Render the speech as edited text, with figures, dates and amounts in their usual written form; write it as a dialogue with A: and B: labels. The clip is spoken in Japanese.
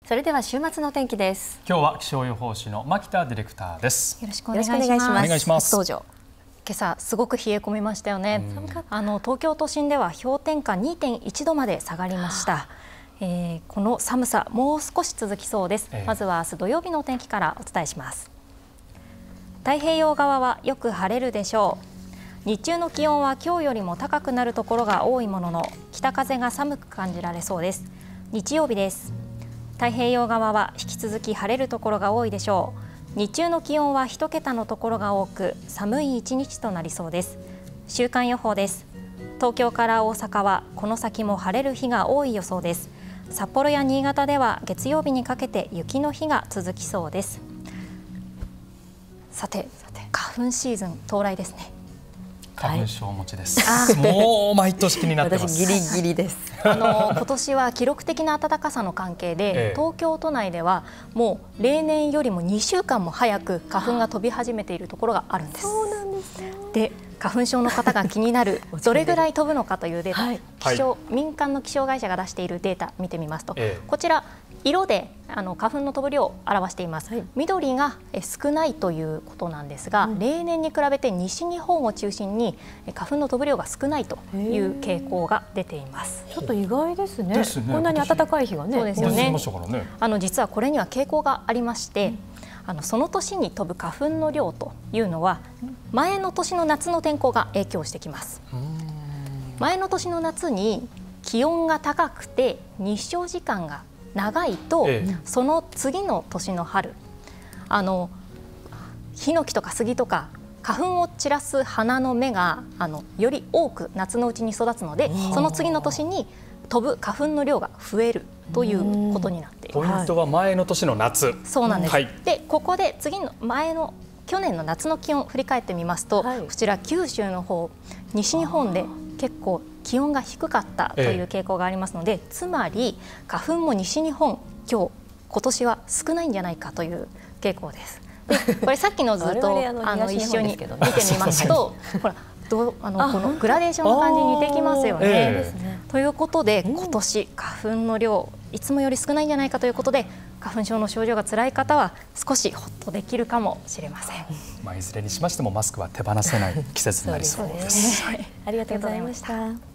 A: それでは週末の天気です。
B: 今日は気象予報士の牧田ディレクターです。
A: よろしくお願いします。
B: お願いします。
A: 初登場。
C: 今朝すごく冷え込みましたよね。東京都心では氷点下 2.1 度まで下がりました。この寒さもう少し続きそうです。まずは明日土曜日の天気からお伝えします。太平洋側はよく晴れるでしょう。日中の気温は今日よりも高くなるところが多いものの、北風が寒く感じられそうです。日曜日です。太平洋側は引き続き晴れるところが多いでしょう。日中の気温は1桁のところが多く、寒い1日となりそうです。週間予報です。東京から大阪はこの先も晴れる日が多い予想です。札幌や新潟では月曜日にかけて雪の日が続きそうです。さて、花粉シーズン到来ですね。
B: 花粉症持ちです。もう毎年気になってます。
A: 私ギリギリです。
C: 今年は記録的な暖かさの関係で、東京都内ではもう例年よりも2週間も早く花粉が飛び始めているところがあるんです。
A: そうなんですね。
C: で、花粉症の方が気になるどれぐらい飛ぶのかというデータ、民間の気象会社が出しているデータ見てみますと、こちら色で花粉の飛ぶ量を表しています。緑が少ないということなんですが、例年に比べて西日本を中心に花粉の飛ぶ量が少ないという傾向が出ています。
A: ちょっと意外ですね。こんなに暖かい日はね。
C: そうですよね。
A: 実
C: はこれには傾向がありまして、その年に飛ぶ花粉の量というのは前の年の夏の天候が影響してきます。前の年の夏に気温が高くて日照時間が長いと、その次の年の春、ヒノキとか杉とか花粉を散らす花の芽がより多く夏のうちに育つので、その次の年に飛ぶ花粉の量が増えるということになっています。
B: ポイントは前の年の夏。
C: そうなんです。で、ここで次の去年の夏の気温を振り返ってみますと、こちら九州の方、西日本で結構気温が低かったという傾向がありますので、つまり花粉も西日本今年は少ないんじゃないかという傾向です。で、これさっきの図と一緒に見てみますと、ほらこのグラデーションの感じに似てきますよね。ということで、今年花粉の量いつもより少ないんじゃないかということで、花粉症の症状が辛い方は少しホッとできるかもしれません。
B: いずれにしましてもマスクは手放せない季節になりそうです。
A: ありがとうございました。